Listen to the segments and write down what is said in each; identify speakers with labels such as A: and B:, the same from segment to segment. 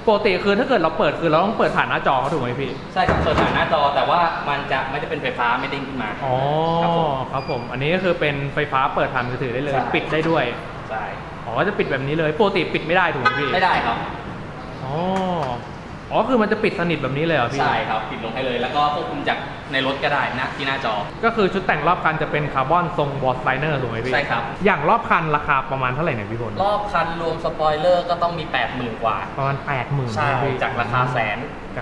A: ปกติคือถ้าเกิดเราเปิดคือเราต้องเปิดผ่านหน้าจอถูกไหมพี่
B: ใช่ครับเปิดผ่านหน้าจอแต่ว่ามันจะไม่ได้เป็นไฟฟ้าไม่เด้งขึ้นมา
A: อ๋อครับผมอันนี้ก็คือเป็นไฟฟ้าเปิดผ่านมือถือได้เลยปิดได้ด้วย
B: ใช่
A: อ๋อจะปิดแบบนี้เลยปกติปิดไม่ได้ถูกไหมพี่
B: ไม่ได้ครับ
A: อ๋อคือมันจะปิดสนิทแบบนี้เลยเหรอพี่
B: ใช่ครับปิดลงให้เลยแล้วก็ควบคุมจากในรถก็ได้นะที่หน้าจอ
A: ก็คือชุดแต่งรอบคันจะเป็นคาร์บอนทรงบอสไลเนอร์ถูกไหมพี่
B: ใช่ครับ
A: อย่างรอบคันราคาประมาณเท่าไหร่เนี่ยพี่พล
B: รอบคันรวมสปอยเลอร์ก็ต้องมี 80,000 กว่า
A: ประมาณ 80,000
B: ใช่จากราคาแสน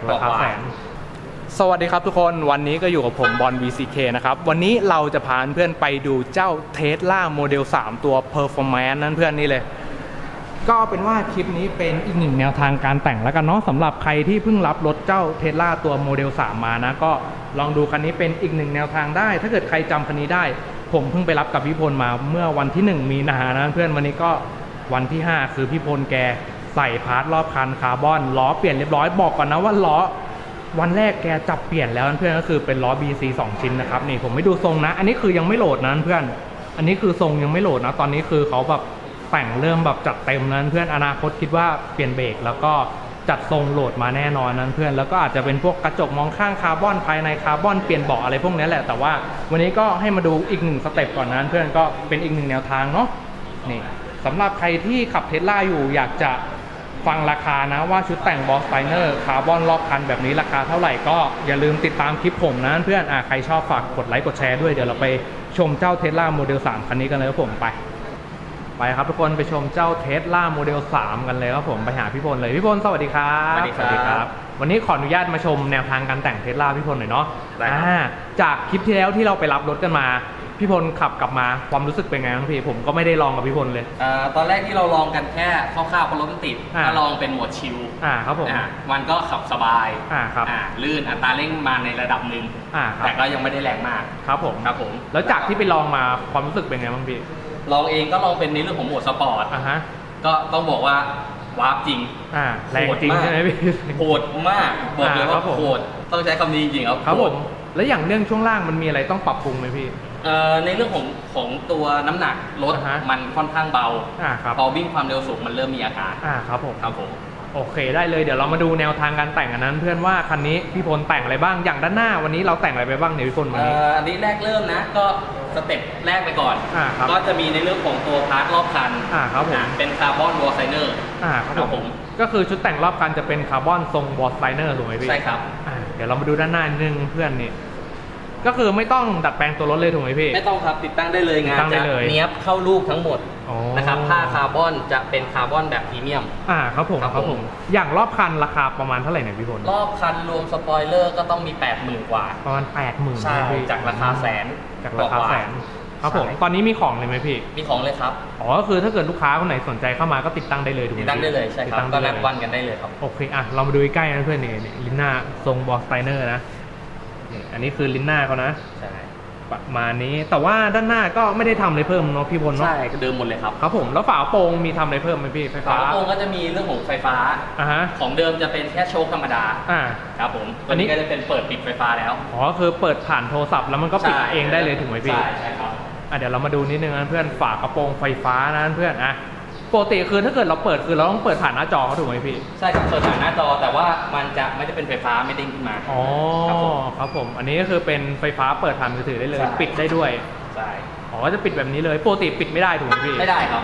A: สวัสดีครับทุกคนวันนี้ก็อยู่กับผมบอล VCK นะครับวันนี้เราจะพาเพื่อนไปดูเจ้า Tesla Model 3 ตัว Performance นั่นเพื่อนนี่เลยก็เป็นว่าคลิปนี้เป็นอีกหนึ่งแนวทางการแต่งแล้วกันเนาะสำหรับใครที่เพิ่งรับรถเจ้า Tesla ตัวโมเดล 3 มานะก็ลองดูคันนี้เป็นอีกหนึ่งแนวทางได้ถ้าเกิดใครจำคันนี้ได้ผมเพิ่งไปรับกับพี่พลมาเมื่อวันที่1 มีนาคมนะเพื่อนวันนี้ก็วันที่5คือพี่พลแกใส่พาร์ทรอบคันคาร์บอนล้อเปลี่ยนเรียบร้อยบอกก่อนนะว่าล้อวันแรกแกจับเปลี่ยนแล้วเพื่อนก็คือเป็นล้อ BC 2 ชิ้นนะครับนี่ผมไม่ดูทรงนะอันนี้คือยังไม่โหลดนะเพื่อนอันนี้คือทรงยังไม่โหลดนะตอนนี้คือเขาแบบแต่งเริ่มแบบจัดเต็มนั้นเพื่อนอนาคตคิดว่าเปลี่ยนเบรกแล้วก็จัดทรงโหลดมาแน่นอนนั้นเพื่อนแล้วก็อาจจะเป็นพวกกระจกมองข้างคาร์บอนภายในคาร์บอนเปลี่ยนเบาะอะไรพวกนี้แหละแต่ว่าวันนี้ก็ให้มาดูอีกหนึ่งสเต็ปก่อนนั้นเพื่อนก็เป็นอีกหนึ่งแนวทางเนาะนี่สำหรับใครที่ขับเทสลาอยู่อยากจะฟังราคานะว่าชุดแต่งบอสไลเนอร์คาร์บอนรอบคันแบบนี้ราคาเท่าไหร่ก็อย่าลืมติดตามคลิปผมนะเพื่อนใครชอบฝากกดไลค์กดแชร์ด้วยเดี๋ยวเราไปชมเจ้า Tesla Model 3 คันนี้กันเลยครับผมไปครับทุกคนไปชมเจ้า Tesla Model 3 กันเลยครับผมไปหาพี่พลเลยพี่พลสวัสดีครับ
B: สวัสดีครับ
A: วันนี้ขออนุญาตมาชมแนวทางการแต่ง Tesla พี่พลหน่อยเนาะจากคลิปที่แล้วที่เราไปรับรถกันมาพี่พลขับกลับมาความรู้สึกเป็นไงบ้างพี่ผมก็ไม่ได้ลองกับพี่พลเลย
B: ตอนแรกที่เราลองกันแค่คร่าวๆเพราะรถมันติดก็ลองเป็นโหมดชิล
A: ครับผม
B: มันก็ขับสบาย
A: ครับ
B: ลื่นอัตราเร่งมาในระดับหนึ่งแต่ก็ยังไม่ได้แรงมาก
A: ครับผมแล้วจากที่ไปลองมาความรู้สึกเป็นไงบ้างพี่
B: ลองเองก็ลองเป็นในเรื่องของโหมดสปอร์ตก็ต้องบอกว่าวาร์ปจริง
A: แรงจริงใช่ไหมพี่
B: โหดมากบอกเลยว่าโหดต้องใช้คำนี้จริงๆ
A: ครับผมแล้วอย่างเรื่องช่วงล่างมันมีอะไรต้องปรับปรุงไหมพี่
B: ในเรื่องของตัวน้ำหนักรถมันค่อนข้างเบาพอวิ่งความเร็วสูงมันเริ่มมีอาการ
A: ครับผมโอเคได้เลยเดี๋ยวเรามาดูแนวทางการแต่งอันนั้นเพื่อนว่าคันนี้พี่พลแต่งอะไรบ้างอย่างด้านหน้าวันนี้เราแต่งอะไรไปบ้างเนี่ยพี่พลวันนี้
B: อันนี้แรกเริ่มนะก็สเต็ปแรกไปก่อนก็จะมีในเรื่องของตัวพาร์ทรอบคัน
A: ครับผม
B: เป็นคาร์บอนวอลไซเนอร์
A: ครับผมก็คือชุดแต่งรอบคันจะเป็นคาร์บอนทรงวอลไซเนอร์ถูกไหมพี่
B: ใช่ครับ
A: เดี๋ยวเรามาดูด้านหน้านึงเพื่อนนี่ก็คือไม่ต้องดัดแปลงตัวรถเลยถูกไหมพี่
B: ไม่ต้องครับติดตั้งได้เลยงานจะเนี้ยบเข้าลูกทั้งหมดนะครับผ้าคาร์บอนจะเป็นคาร์บอนแบบพรีเมียม
A: ครับผมอย่างรอบคันราคาประมาณเท่าไหร่เนี่ยพี่พล
B: รอบคันรวมสปอยเลอร์ก็ต้องมี 80,000 กว่า
A: ประมาณ 80,000
B: ใช่จากราคาแสน
A: ครับผมตอนนี้มีของเลยไหมพี่
B: มีของเลยครับ
A: ก็คือถ้าเกิดลูกค้าคนไหนสนใจเข้ามาก็ติดตั้งได้เลยถูกไหม
B: ติดตั้งได้เลยใช่ครับก็นัดวันกันได้เลยครับ
A: โอเคเรามาดูใกล้ๆนะเพื่อนนี่ลินน่าทรงบอสไตเนอร์นะอันนี้คือลินน่าเขานะ
B: ใช่
A: ประมาณนี้แต่ว่าด้านหน้าก็ไม่ได้ทำอะไรเพิ่มเนาะพี่พลเนาะ
B: ใช่เดิมหมดเลยครับ
A: ครับผมแล้วฝาโปร่งมีทำอะไรเพิ่มไหมพี่ไฟฟ้า
B: ฝาโปร่งก็จะมีเรื่องของไฟฟ้าของเดิมจะเป็นแค่โชคธรรมดาครับผมตัวนี้ก็จะเป็นเปิดปิดไฟฟ้าแล้ว
A: คือเปิดผ่านโทรศัพท์แล้วมันก็ปิดเองได้เลยถูกไหมพี่
B: ใช่ครับ
A: เดี๋ยวเรามาดูนิดนึงนะเพื่อนฝากระโปรงไฟฟ้านะเพื่อนปกติคือถ้าเกิดเราเปิดคือเราต้องเปิดผ่านหน้าจอถูกไหมพี่
B: ใช่ครับเปิดผ่านหน้าจอแต่ว่ามันจะไม่ได้เป็นไฟฟ้าไม่เด้งขึ้นมา
A: ครับผมอันนี้ก็คือเป็นไฟฟ้าเปิดผ่านมือถือได้เลยปิดได้ด้วย
B: ใช่
A: จะปิดแบบนี้เลยปกติปิดไม่ได้ถูกไหมพี่
B: ไม่ได้ครับ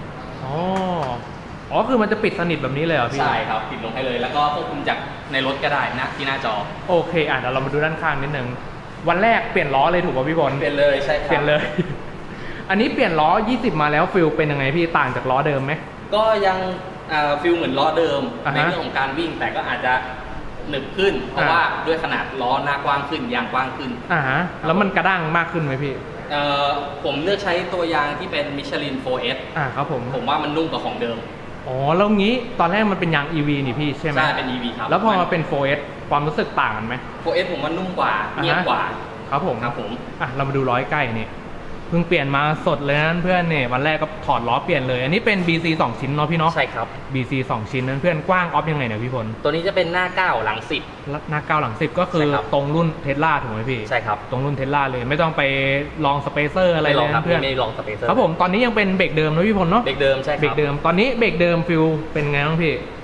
A: คือมันจะปิดสนิทแบบนี้เลยเหรอพี่
B: ใช่ครับปิดลงให้เลยแล้วก็ควบคุมจากในรถก็ได้นะที่หน้าจอ
A: โอเคเดี๋ยวเรามาดูด้านข้างนิดนึงวันแรกเปลี่ยนล้อเลยถูกป่ะพี่บอล
B: เปลี่ยนเลยใช่ครับ
A: เปลี่ยนเลยอันนี้เปลี่ยนล้อ20มาแล้วฟิลเป็นยังไงพี่ต่างจากล้อเดิมไหม
B: ก็ยังฟิลเหมือนล้อเดิมในเรื่องของการวิ่งแต่ก็อาจจะหนึบขึ้นเพราะว่าด้วยขนาดล้อหน้ากว้างขึ้นยางกว้างขึ้น
A: แล้วมันกระด้างมากขึ้นไหมพี่
B: ผมเลือกใช้ตัวยางที่เป็นมิชลิน 4S
A: ครับผม
B: ว่ามันนุ่มกว่าของเดิม
A: แล้วงี้ตอนแรกมันเป็นยาง EV นี่พี่ใช่ไหม
B: ใช่เป็น EV ครับ
A: แล้วพอมาเป็น 4S ความรู้สึกต่างกันไหม
B: 4S ผมว่านุ่มกว่าเงียบกว่า
A: ครับผมเรามาดูล้อใกล้นี่เพิ่งเปลี่ยนมาสดเลยนะเพื่อนเนี่ยวันแรกก็ถอดล้อเปลี่ยนเลยอันนี้เป็น BC 2 ชิ้นเนาะพี่เนาะ
B: ใช่ครับ
A: BC 2 ชิ้นนั้นเพื่อนกว้างออฟยังไงเนี่ยพี่พล
B: ตัวนี้จะเป็นหน้า9หลัง10
A: หน้า9หลัง10ก็คือตรงรุ่นเทสลาถูกไหมพี่
B: ใช่ครับ
A: ตรงรุ่นเทสลาเลยไม่ต้องไปลองสเปเซอร์อะไรเลยเพื่อน
B: ไม่ลองสเปเซอร์
A: ครับผมตอนนี้ยังเป็นเบรกเดิมนะพี่พลเนาะ
B: เบรกเดิมใช่ครับ
A: เบรกเดิมตอนนี้เบรกเดิมฟิลเป็นไงบ้างพี่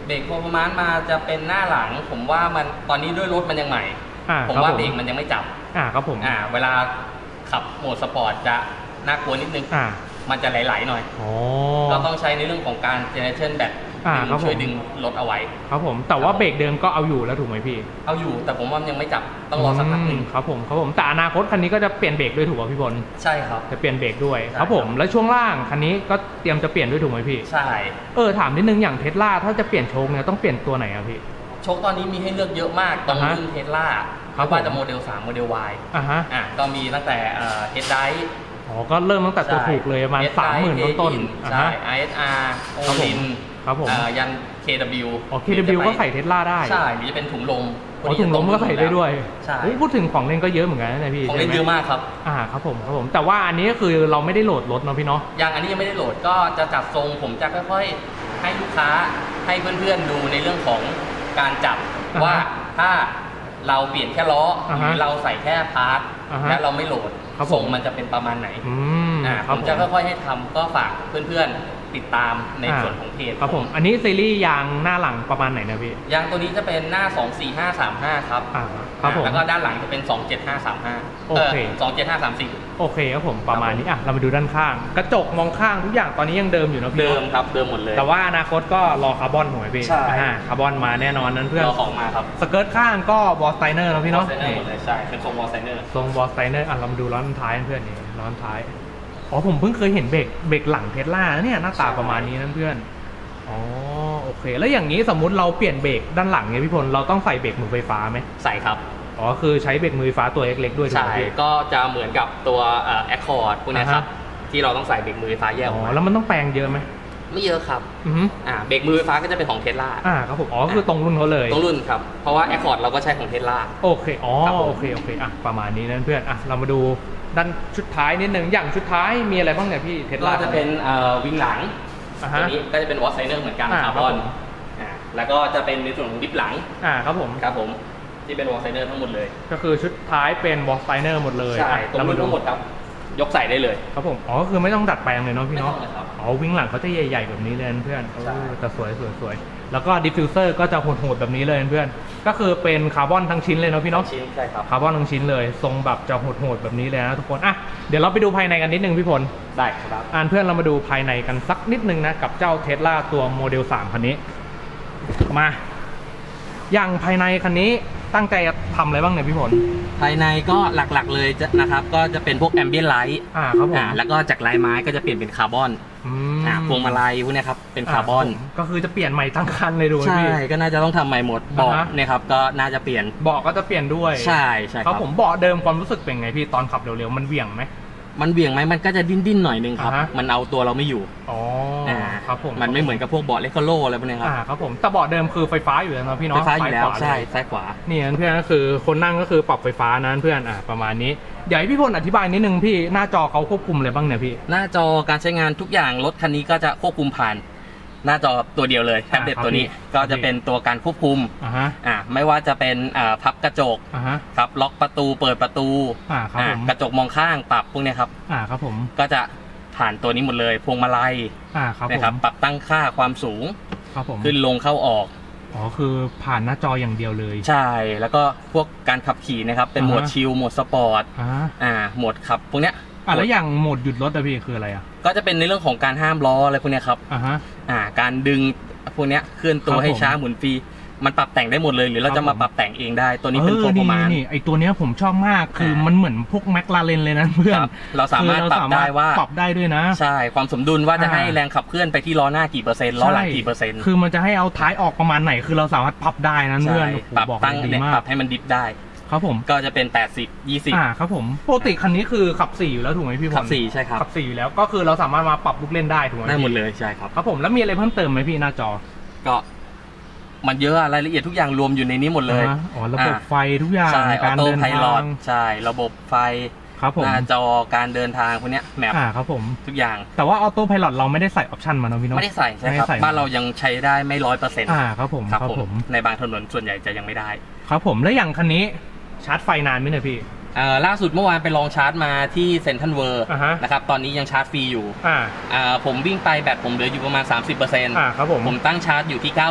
B: เบรกพอประมาณมาจะเป็นหน้าหลังผมว่ามันตอนนี้ด้วยรถมันยังใหม่ผมว่าเบรกมันยังไม่จับ
A: ครับผม
B: เวลาขับโหมดสปอร์ตจะน่ากลัวนิดนึงมันจะไหลๆหน่อยก็ต้องใช้ในเรื่องของการเจเนเรชันแบตช่วยดึงรถเอาไว้
A: ครับผมแต่ว่าเบรกเดิมก็เอาอยู่แล้วถูกไหมพี่
B: เอาอยู่แต่ผมว่ามันยังไม่จับต้องรอสักพักนึง
A: ครับผมแต่อนาคตคันนี้ก็จะเปลี่ยนเบรกด้วยถูกป่ะพี่พล
B: ใช่ครับ
A: จะเปลี่ยนเบรกด้วยครับผมแล้วช่วงล่างคันนี้ก็เตรียมจะเปลี่ยนด้วยถูกไหมพี่
B: ใช่
A: ถามนิดนึงอย่างเทสลาถ้าจะเปลี่ยนโชคเนี่ยต้องเปลี่ยนตัวไหนอะพี่
B: โชคตอนนี้มีให้เลือกเยอะมากตรงรุ่นเทสลาไม่ว่าจะโมเดล3โมเดล Y ก็มีตั้งแต่เฮดได
A: ก็เริ่มตั้งแต่ตัวถูกเลยประมาณ 30,000 ต้น
B: ใช่ ISR โอลิน
A: ครับผม
B: ยัน KW
A: KW ก็ใส่เทสลาได้
B: ใช่หรือจะเป็นถุงลม
A: ถุงลมก็ใส่ได้ด้วย
B: ใช่
A: พูดถึงของเล่นก็เยอะเหมือนกันนะพี่
B: ของเล่นเยอะมากครับ
A: ครับผมแต่ว่าอันนี้ก็คือเราไม่ได้โหลดรถเนาะพี่เนาะ
B: ยังอันนี้ยังไม่ได้โหลดก็จะจัดทรงผมจะค่อยๆให้ลูกค้าให้เพื่อนๆดูในเรื่องของการจับว่าถ้าเราเปลี่ยนแค่ล้อหรือเราใส่แค่พาร์ทและเราไม่โหลดทรงมันจะเป็นประมาณไหนผมจะค่อยๆให้ทำก็ฝากเพื่อนๆติดตามในส่วนของเพจ
A: ครับผมอันนี้ซีรีส์ยางหน้าหลังประมาณไหนนะพี่
B: ยางตัวนี้จะเป็นหน้า24535ครับแล้วก็ด้านหลังจะเป็น27535
A: โอเค
B: 27534
A: โอเคครับผมประมาณนี้เรามาดูด้านข้างกระจกมองข้างทุกอย่างตอนนี้ยังเดิมอยู่นะพี่
B: เดิมครับเดิมหมดเลย
A: แต่ว่าอนาคตก็รอคาร์บอนหน่อยพี่คาร์บอนมาแน่นอนนั้นเพื่อน
B: รอของมาครับ
A: สเกิร์ตข้างก็บอสไตเนอร์นะพี่เนาะ
B: ใช่เป็นทรงบอสไตเนอร์
A: เรามาดูล้อท้ายเพื่อนนี่ล้อท้ายผมเพิ่งเคยเห็นเบรกหลังเทสลาเนี่ยหน้าตาประมาณนี้นั่นเพื่อนโอเคแล้วอย่างนี้สมมุติเราเปลี่ยนเบรกด้านหลังเนี่ยพี่พลเราต้องใส่เบรกมือไฟฟ้าไหม
B: ใส่ครับ
A: คือใช้เบรกมือไฟฟ้าตัวเล็กๆด้วย
B: ใช่ก็จะเหมือนกับตัวAccord พวกนี้ครับที่เราต้องใส่เบรกมือไฟฟ้าแยกออกมา
A: แล้วมันต้องแปลงเยอะไหม
B: ไม่เยอะครับเบรกมือไฟฟ้าก็จะเป็นของเทสลา
A: ครับผมคือตรงรุ่นเขาเลย
B: ตรงรุ่นครับเพราะว่าAccord เราก็ใช้ของเทสลา
A: โอเคโอเคประมาณนี้นั่นเพื่อนเรามาดูด้านชุดท้ายนิดนึงอย่างชุดท้ายมีอะไรบ้างเนี่ยพี่เทสลา
B: จะเป็นวิงหลังตัวนี้ก็จะเป็นวอลไซเนอร์เหมือนกันคาร์บอนแล้วก็จะเป็นในส่วนของดิฟหลัง
A: ครับผม
B: ที่เป็นวอลไซเนอร์ทั้งหมดเลย
A: ก็คือชุดท้ายเป็นวอลไซเนอร์หมดเลย
B: ใช่ตรงรุ่นทั้งหมดครับยกใส่ได้เลย
A: ครับผมคือไม่ต้องดัดแปลงเลยเนาะพี่เนาะวิงหลังเขาจะใหญ่ๆแบบนี้เลยเพื่อนแต่สวยแล้วก็ดิฟฟิวเซอร์ก็จะโหดๆแบบนี้เลยเพื่อนก็คือเป็นคาร์บอนทั้งชิ้นเลยเนาะพี่เนาะ
B: ใช่ครับ
A: คาร์บอนทั้งชิ้นเลยทรงแบบจะโหดๆแบบนี้เลยนะทุกคนเดี๋ยวเราไปดูภายในกันนิดนึงพี่พล
B: ได้ครับ
A: เพื่อนเรามาดูภายในกันสักนิดนึงนะกับเจ้าเทสลาตัวโมเดล3คันนี้มาอย่างภายในคันนี้ตั้งใจทำอะไรบ้างเนี่ยพี่พล
B: ภายในก็หลักๆเลยนะครับก็จะเป็นพวกแอมเบียนไลท์
A: ครับผม
B: แล้วก็จากลายไม้ก็จะเปลี่ยนเป็นคาร์บอนพวงมาลัยพวกนี้ครับเป็นคาร์บอน
A: ก็คือจะเปลี่ยนใหม่ทั้งคันเลยดู
B: ใช่ก็น่าจะต้องทำใหม่หมดเบาะเนี่ยครับก็น่าจะเปลี่ยน
A: เบาะก็จะเปลี่ยนด้วย
B: ใช่
A: ครับผมเบาะเดิมความรู้สึกเป็นไงพี่ตอนขับเร็วๆมันเหวี่ยงไหม
B: มันเบี่ยงไหมมันก็จะดิ้นหน่อยนึงครับมันเอาตัวเราไม่อยู่
A: ครับผม
B: มันไม่เหมือนกับพวกเบาะเลคโลอะไรพวกนี้ครับ
A: ครับผมแต่เบาะเดิมคือไฟฟ้าอยู่แล้วนะพี่เนาะ
B: ไฟฟ้าอยู่แล้วใช่ซ้ายขวา
A: นี่เพื่อนก็คือคนนั่งก็คือปรับไฟฟ้านั้นเพื่อนประมาณนี้เดี๋ยวให้พี่พลอธิบายนิดนึงพี่หน้าจอเขาควบคุมอะไรบ้างเนี่ยพี่
B: หน้าจอการใช้งานทุกอย่างรถคันนี้ก็จะควบคุมผ่านหน้าจอตัวเดียวเลยแท็บเล็ตตัวนี้ก็จะเป็นตัวการควบคุมไม่ว่าจะเป็นพับกระจกครับล็อกประตูเปิดประตูกระจกมองข้างปรับพวกนี้ครับ
A: ครับผม
B: ก็จะผ่านตัวนี้หมดเลยพวงมาลัยนะครับปรับตั้งค่าความสูงขึ้นลงเข้าออก
A: คือผ่านหน้าจออย่างเดียวเลย
B: ใช่แล้วก็พวกการขับขี่นะครับเป็นโหมดชิลโหมดสปอร์ตโหมดขับพวกเนี้ย
A: แล้วอย่างโหมดหยุดรถอะพี่คืออะไร
B: ก็จะเป็นในเรื่องของการห้ามล้ออะไรพวกนี้ครับการดึงพวกเนี้ยเคลื่อนตัวให้ช้าหมุนฟรีมันปรับแต่งได้หมดเลยหรือเราจะมาปรับแต่งเองได้ตัวนี้เป็นโฟร์มา
A: นี่ไอตัวเนี้ยผมชอบมากคือมันเหมือนพวกแมคลาเรนเลยนะเพื่อน
B: เราสามารถปรับได้ว่า
A: ปรับได้ด้วยนะ
B: ใช่ความสมดุลว่าจะให้แรงขับเคลื่อนไปที่ล้อหน้ากี่เปอร์เซ็นต์ล้อหลังกี่เปอร์เซ็นต์
A: คือมันจะให้เอาท้ายออกประมาณไหนคือเราสามารถปรับได้นะเพื่อน
B: ปรับตั้งปรับให้มันดิฟได้
A: ครับผม
B: ก็จะเป็น80 20
A: ครับผมปกติคันนี้คือขับ4อยู่แล้วถูกไหมพี่พล
B: ขับ4ใช่ครับ
A: ขับ4อยู่แล้วก็คือเราสามารถมาปรับลูกเล่นได้ถูกไหม
B: ได้หมดเลยใช่ครับ
A: ครับผมแล้วมีอะไรเพิ่มเติมไหมพี่หน้าจอ
B: ก็มันเยอะรายละเอียดทุกอย่างรวมอยู่ในนี้หมดเลย
A: ระบบไฟทุกอย่าง
B: การเดินทางใช่ระบบไฟหน้าจอการเดินทางพวกนี้แมป
A: ครับผม
B: ทุกอย่าง
A: แต่ว่าออโต้ไพลอตเราไม่ได้ใส่ออปชันมาเนาะพี่น้อง
B: ไม่ได้ใส่ใช่ครับบ้านเรายังใช้ได้ไม่100%
A: ครับผม
B: ในบางถนนส่วนใหญ่จะยังไม่ได้
A: ครับผมแล้วอย่างคันนี้ชาร์จไฟนานไหมเนี่ยพี่
B: ล่าสุดเมื่อวานไปลองชาร์จมาที่เซ็นทรัลเวิลด์นะครับตอนนี้ยังชาร์จฟรีอยู่ผมวิ่งไปแบตผมเหลืออยู่ประมาณ 30%
A: ครับผม
B: ตั้งชาร์จอยู่ที่90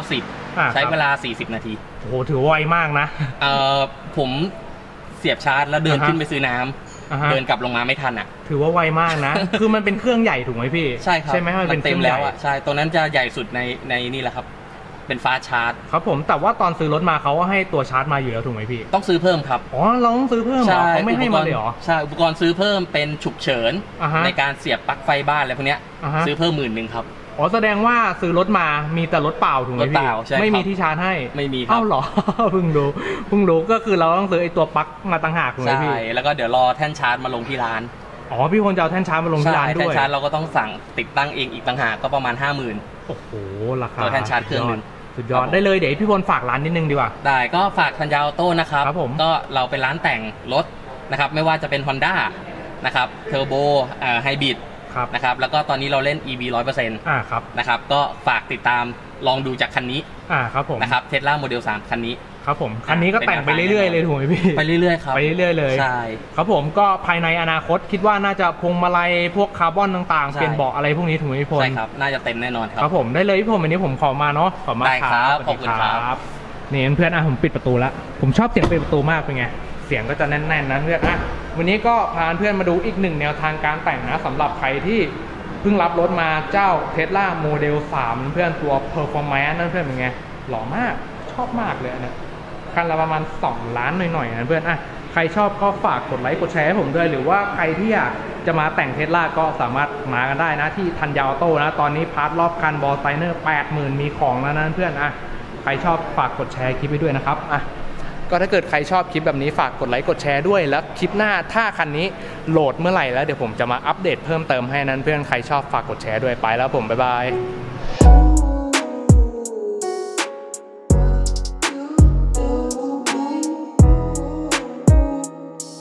B: ใช้เวลา40 นาที
A: โอ้โหถือไวมากนะ
B: ผมเสียบชาร์จแล้วเดินขึ้นไปซื้อน้ำเดินกลับลงมาไม่ทันอ่ะ
A: ถือว่าไวมากนะ คือมันเป็นเครื่องใหญ่ถูกไหมพี่
B: ใช่ครับ
A: ใช่ไหม
B: มันเต็มแล้วอ่ะใช่ตัวนั้นจะใหญ่สุดในนี่แหละครับเป็นฟาสต์ชาร์จ
A: ครับผมแต่ว่าตอนซื้อรถมาเขาให้ตัวชาร์จมาอยู่แล้วถูกไหมพี่
B: ต้องซื้อเพิ่มครับ
A: อ๋อเราต้องซื้อเพิ่มเหรอเขาไม่ให้มาเลยเหรอ
B: ใช่อุปกรณ์ซื้อเพิ่มเป็นฉุกเฉินในการเสียบปลั๊กไฟบ้านอะไรพวกนี้ซื้อเพิ่ม10,000ครับ
A: อ๋อแสดงว่าซื้อรถมามีแต่รถเปล่าถูกไหมพี่ไม่มีที่ชาร์จให้
B: ไม่มีครับ
A: เอ้าเหรอเพิ่งรู้ก็คือเราต้องซื้อไอ้ตัวปลั๊กมาต่างหากถูกไหมพี่
B: ใช่แล้วก็เดี๋ยวรอแท่นชาร์จมาลงที่ร้าน
A: อ๋อพี่คนจะเอาแท่นชาร์จมาลงที่ร้านด้วย
B: แท่นชาร์จเราก็ต้องสั่งติดตั้งเองอีกต่างหากก็ประมาณ 50,000
A: โอ้โหราคา
B: ตัวแท่นชาร์จเครื่องนึง
A: สุดยอดได้เลยเดี๋ยวพี่พลฝากร้านนิดนึงดีกว่า
B: ได้ก็ฝากทันยาออโต้นะครับก็เราเป็นร้านแต่งรถนะครับไม่ว่าจะเป็น Honda นะครับเทอร์โบไฮบริดนะครับแล้วก็ตอนนี้เราเล่น EV 100%
A: ครับ
B: นะครับก็ฝากติดตามลองดูจากคันนี้
A: ครับผม
B: นะครับ Tesla Model 3คันนี้
A: ครับผมคันนี้ก็แต่งไปเรื่อยๆเลยถูกไหมพี่
B: ไปเรื่อยๆครับ
A: ไปเรื่อยๆเลย
B: ใช่
A: ครับผมก็ภายในอนาคตคิดว่าน่าจะพวงมาลัยพวกคาร์บอนต่างๆเปลี่ยนเบาะอะไรพวกนี้ถูกไหมพี่พล
B: ใช่ครับน่าจะเต็มแน่นอน
A: ครับผมได้เลยพี่พลวันนี้ผมขอมาเนาะขอมา
B: ครับขอบคุณครับ
A: นี่เพื่อนผมปิดประตูแล้วผมชอบเสียงปิดประตูมากเป็นไงเสียงก็จะแน่นๆนะเพื่อนวันนี้ก็พาเพื่อนมาดูอีกหนึ่งแนวทางการแต่งนะสำหรับใครที่เพิ่งรับรถมาเจ้า Tesla Model 3เพื่อนตัว Performance นั่นเพื่อนเป็นไงหล่อมากชอบมากเลยเนี่ยคันละประมาณ2 ล้านหน่อยๆนะเพื่อนใครชอบก็ฝากกดไลค์กดแชร์ให้ผมด้วยหรือว่าใครที่อยากจะมาแต่ง Tesla ก็สามารถมากันได้นะที่ทันยาออโต้นะตอนนี้พาร์ทรอบคันบอลไซเนอร์ 80,000 มีของแล้วนะเพื่อนใครชอบฝากกดแชร์คลิปไปด้วยนะครับก็ถ้าเกิดใครชอบคลิปแบบนี้ฝากกดไลค์กดแชร์ด้วยแล้วคลิปหน้าถ้าคันนี้โหลดเมื่อไหร่แล้วเดี๋ยวผมจะมาอัปเดตเพิ่มเติมให้นั้นเพื่อนใครชอบฝากกดแชร์ด้วยไปแล้วผมบ๊ายบาย